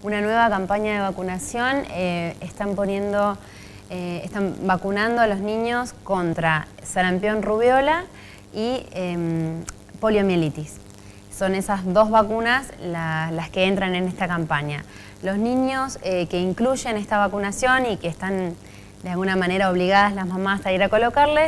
una nueva campaña de vacunación. Están vacunando a los niños contra sarampión, rubiola y poliomielitis. Son esas dos vacunas las que entran en esta campaña. Los niños que incluyen esta vacunación y que están de alguna manera obligadas las mamás a ir a colocarles,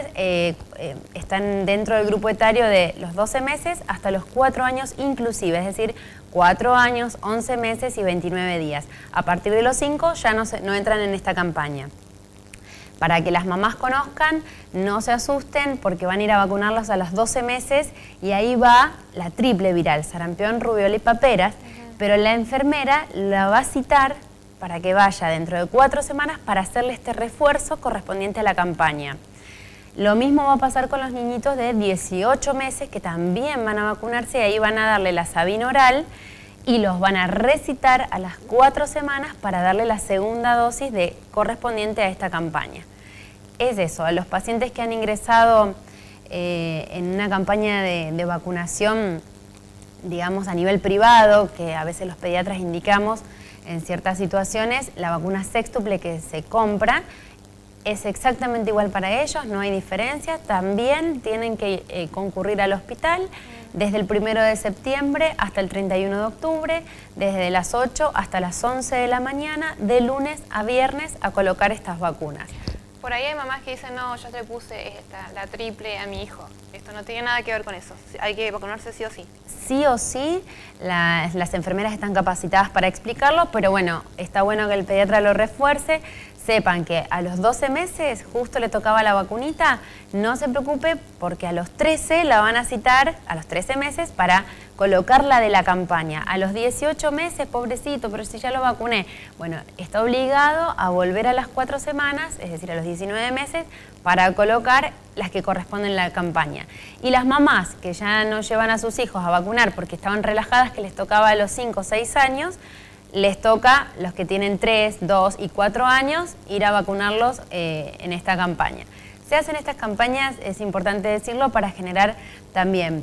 están dentro del grupo etario de los 12 meses hasta los 4 años inclusive, es decir, 4 años, 11 meses y 29 días. A partir de los 5 ya no entran en esta campaña. Para que las mamás conozcan, no se asusten porque van a ir a vacunarlas a los 12 meses y ahí va la triple viral, sarampión, rubiola y paperas, pero la enfermera la va a citar para que vaya dentro de 4 semanas para hacerle este refuerzo correspondiente a la campaña. Lo mismo va a pasar con los niñitos de 18 meses que también van a vacunarse y ahí van a darle la Sabin oral y los van a recitar a las 4 semanas para darle la segunda dosis correspondiente a esta campaña. Es eso, a los pacientes que han ingresado en una campaña de vacunación, digamos a nivel privado, que a veces los pediatras indicamos en ciertas situaciones, la vacuna sextuple que se compra es exactamente igual para ellos, no hay diferencia. También tienen que concurrir al hospital desde el 1 de septiembre hasta el 31 de octubre, desde las 8 hasta las 11 de la mañana, de lunes a viernes, a colocar estas vacunas. Por ahí hay mamás que dicen, no, yo le puse la triple a mi hijo. Esto no tiene nada que ver con eso. Hay que vacunarse sí o sí. Sí o sí, las enfermeras están capacitadas para explicarlo, pero bueno, está bueno que el pediatra lo refuerce. Sepan que a los 12 meses justo le tocaba la vacunita, no se preocupe porque a los 13 la van a citar, a los 13 meses, para colocarla de la campaña. A los 18 meses, pobrecito, pero si ya lo vacuné. Bueno, está obligado a volver a las 4 semanas, es decir, a los 19 meses, para colocar las que corresponden a la campaña. Y las mamás que ya no llevan a sus hijos a vacunar porque estaban relajadas, que les tocaba a los 5 o 6 años, les toca, los que tienen 3, 2 y 4 años, ir a vacunarlos en esta campaña. Se hacen estas campañas, es importante decirlo, para generar también,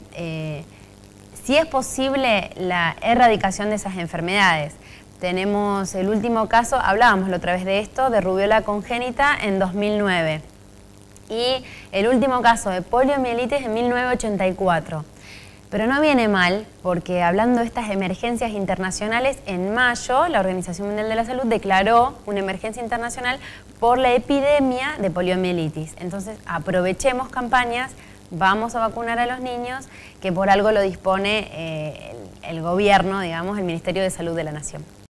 si es posible, la erradicación de esas enfermedades. Tenemos el último caso, hablábamos la otra vez de esto, de rubiola congénita en 2009. Y el último caso de poliomielitis en 1984. Pero no viene mal, porque hablando de estas emergencias internacionales, en mayo la Organización Mundial de la Salud declaró una emergencia internacional por la epidemia de poliomielitis. Entonces aprovechemos campañas, vamos a vacunar a los niños, que por algo lo dispone el gobierno, digamos, el Ministerio de Salud de la Nación.